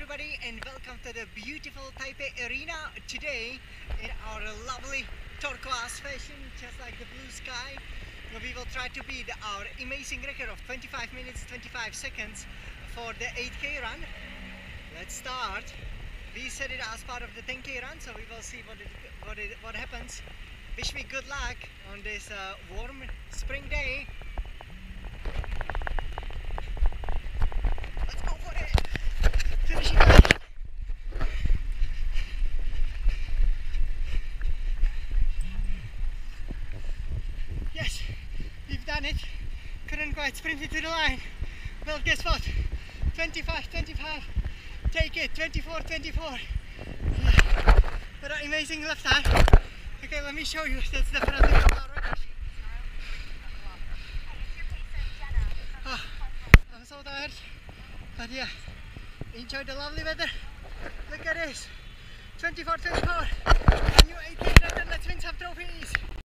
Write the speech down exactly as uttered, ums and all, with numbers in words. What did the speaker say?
everybody and welcome to the beautiful Taipei Arena. Today in our lovely turquoise fashion, just like the blue sky, we will try to beat our amazing record of twenty-five minutes twenty-five seconds for the eight K run. Let's start. We set it as part of the ten K run, so we will see what it, what it, what happens. Wish me good luck on this uh, warm spring day. Let's go for it. Finishing line. Yes, we've done it. Couldn't quite sprint it to the line. Well, guess what? twenty-five twenty-five. Take it. twenty-four twenty-four. Yeah. But an amazing left time. Okay, let me show you. That's definitely our record. Oh, I'm so tired. But yeah, enjoy the lovely weather. Look at this. twenty-four twenty-four. New